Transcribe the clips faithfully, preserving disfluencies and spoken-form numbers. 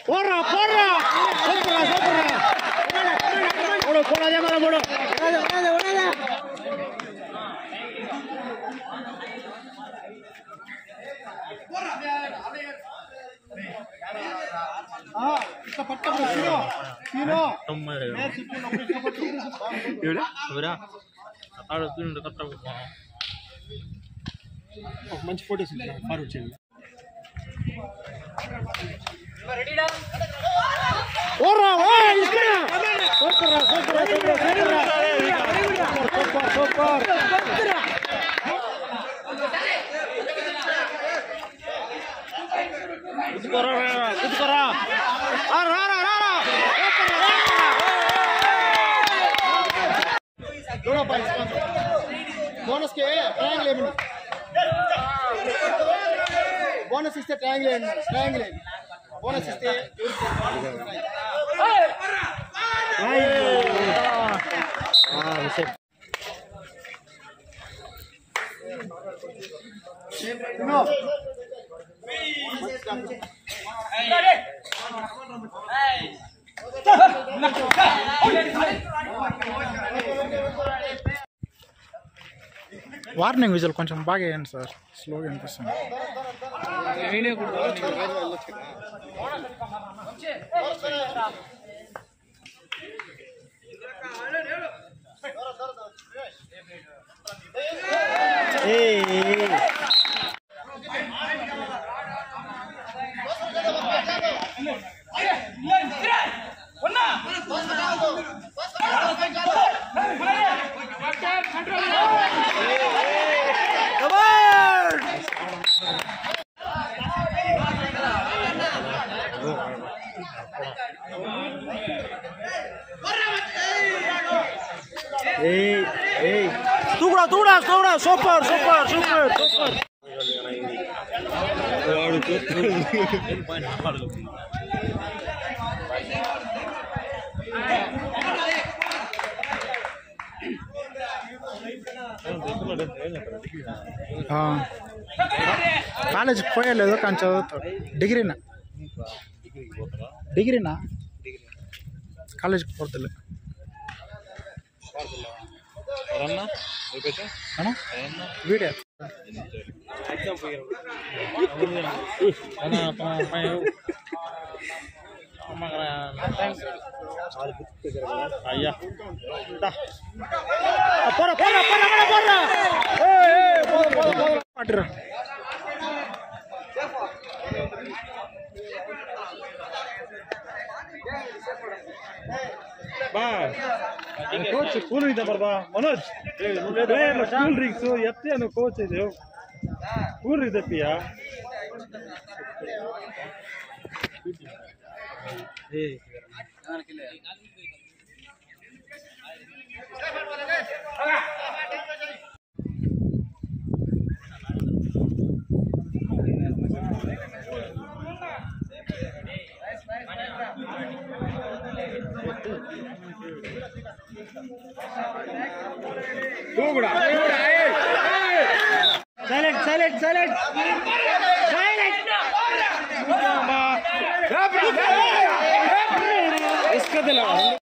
போடுறா போடுறா சூப்பரா சூப்பரா போடு போடு அதே மாதிரி போடு ஓடாத ஓடாத ஓடாத ஆ இத பட்ட சீனோ சீனோ மேட்ச் சுத்தின கஷ்டப்பட்டு எவ்வளவு அவரா ஆளு தூண்டு கரெக்ட்டா போறான் మంచి ఫోటోస్ ఉన్నాయి ఫార్వర్డ్ చేయండి రెడీడా ఓరా ఓయ్ ఇక్కడ super super super super super కుదుకోరా కుదుకోరా ఆ రా రా రా రా దూరా పై బోనస్ కే ట్రయాంగిల్ ఏమని बोनस इस्ते ट्रायंगल ट्रायंगल बोनस इस्ते हां रिसेप्ट नो వార్నింగ్ విజువల్ కొంచెం బాగా వేయండి సార్ స్లోగా అనిపిస్తుంది Hey, hey. Tugura, tugura, tugura, super, super, super, super. College పోయలేదు కానీ చదువుతాడు డిగ్రీనా డిగ్రీనా కాలేజ్కి పోతలే వీడియో అయ్యా పోరా పోరా పోరా పోరా పట్టురా ಬಾ ಕೋಚ್ ಕೂಲ್ ಇದೆ ಬರ್ಬಾ ಮನೋಜ್ ಕೂಲ್ ಡ್ರಿಂಕ್ಸ್ ಎತ್ತೇನು ಕೋಚ್ ಇದೆ ಕೂಲ್ ಇದೆ ಪಿಯಾ Silent, silent, silent. Silent. इसका दिला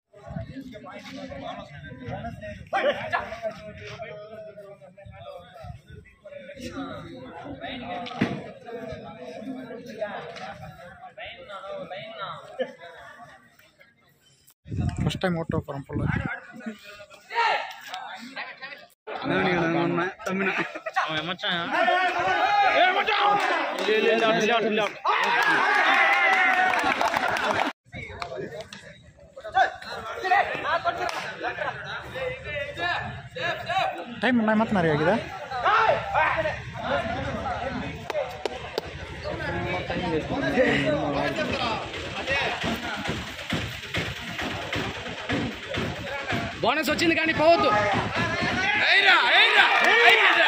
फर्स्ट टाइम ओटो परंपल टाइम मत मारे आಗಿದೆ బోనస్ వచ్చింది కానీ పోవద్దు ఏయ్రా ఏయ్రా ఏయ్రా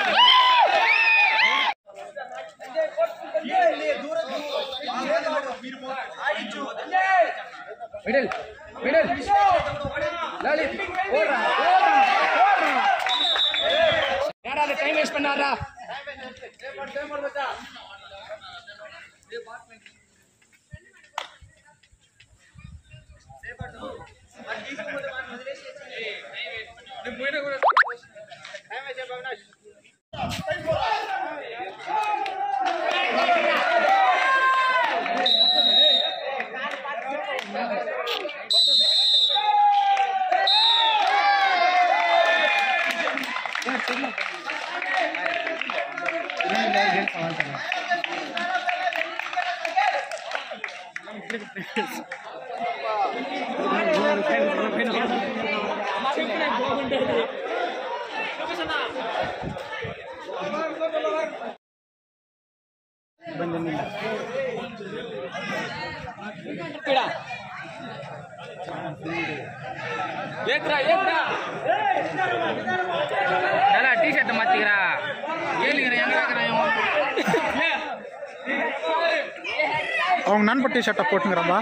మిడిల్ మిడిల్ లలిత్ ఓరా ఓరా ఓరా యారా టైం వేస్ట్ பண்ணாரா टी शर्ट मातिकरा அவங்க நண்ப டி ஷர்ட்டை போட்டுங்கிறப்பா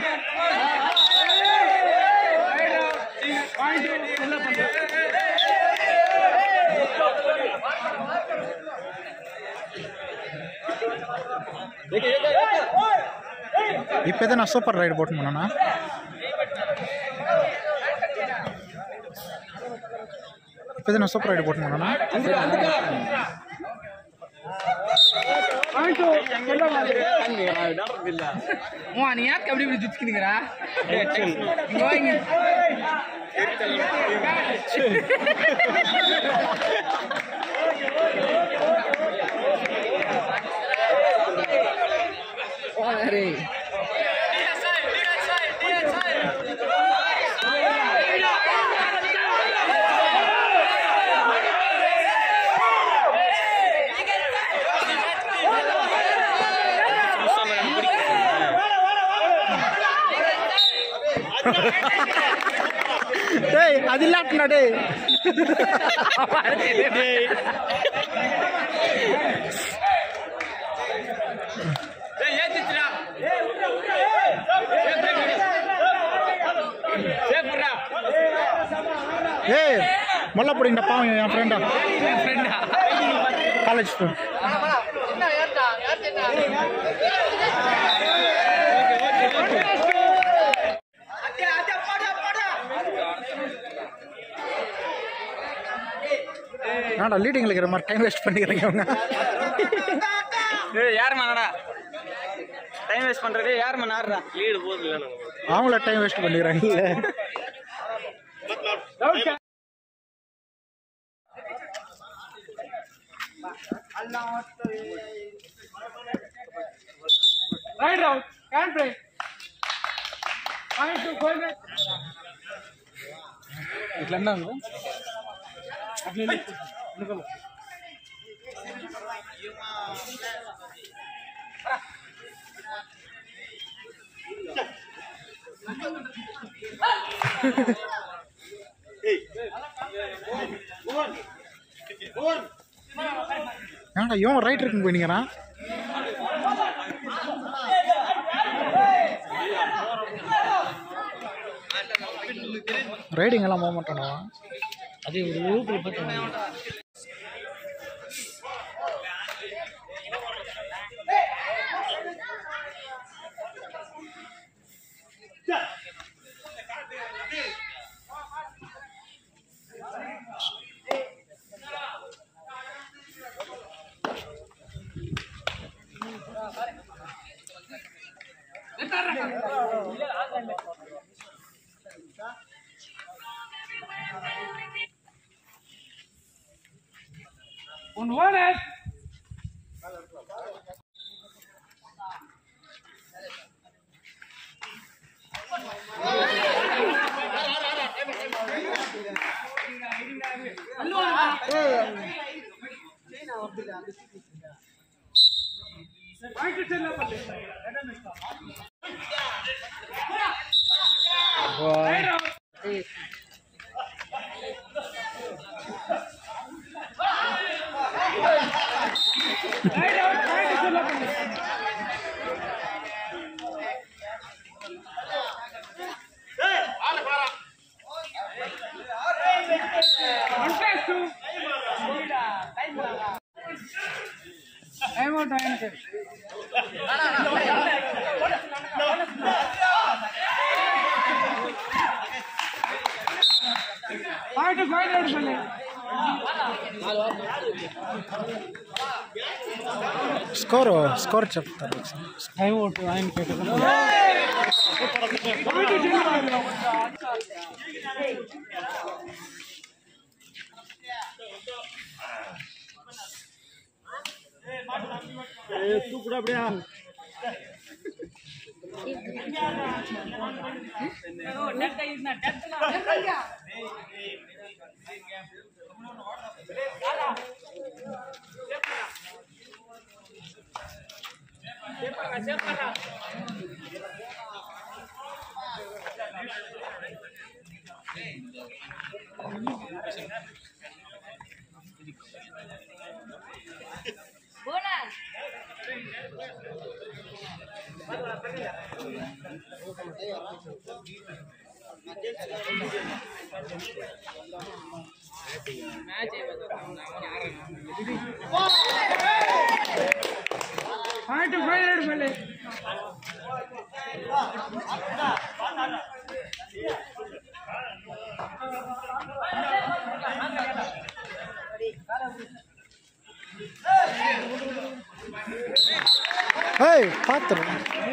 இப்போ எதை நான் சூப்பர் ரைடு போட்டு போனேண்ணா இப்போ எதை நான் சூப்பர் ரைடு போட்டு போனேண்ணா நீ யாருக்கு அப்படி இப்படி துச்சுக்கிறீங்களா டேய் அது இல்லாட்டா டேய் ஏய் மொல்ல போடுங்க பாவம் என் ஃப்ரெண்டா காலேஜ் ஃப்ரெண்ட் நாடா லீடிங்ல இருக்கிற மாதிரி டைம் வேஸ்ட் பண்ணிக்கிறீங்க அவங்க ஏய் யார் மனடா டைம் வேஸ்ட் பண்றதே யார் மன ஆடுறா லீடு போகுது அவங்கள டைம் வேஸ்ட் பண்ணிக்கிறாங்க ரைட் ரவுட் can break point to goal ఇట్లా అన్నాను అట్లా ஏன்டா இவன் ரைட் இருக்குன்னு போயினீங்கண்ணா ரைடிங் எல்லாம் போக மாட்டானா அது ஒரு ஊருக்கு போயிட்டு On one end. Score score చెప్తారు టైం ఒకటి ఆయన தூக்குடா அப்படியா Hey, patro.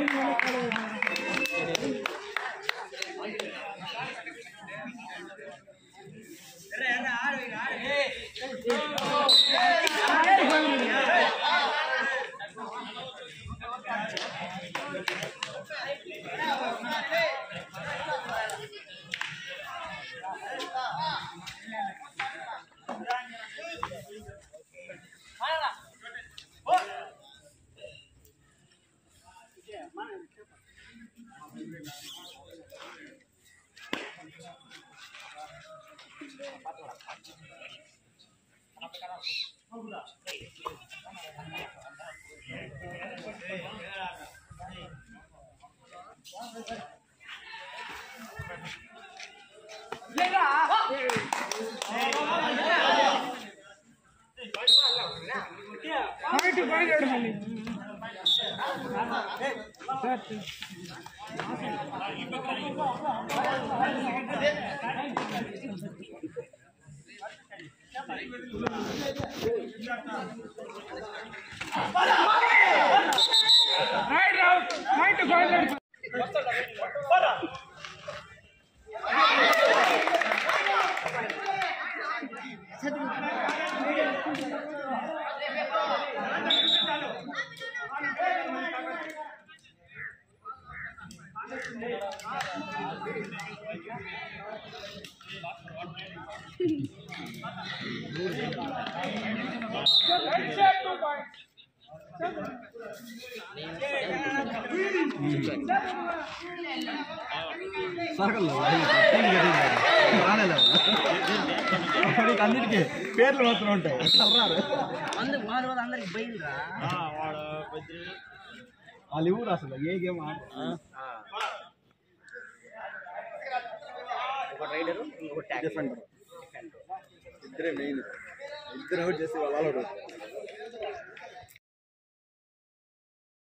అన్నిటికీ పేర్లు మాత్రం ఉంటాయి అందుకు మాది అందరికి బయలురా వాళ్ళు ఇవ్వరు అసలు ఏ గేమ్ ఒక రైడరు ఇంకొక డిఫెండర్ ఇద్దరే మెయిన్ ఇద్దరు అవుట్ చేసి వాళ్ళు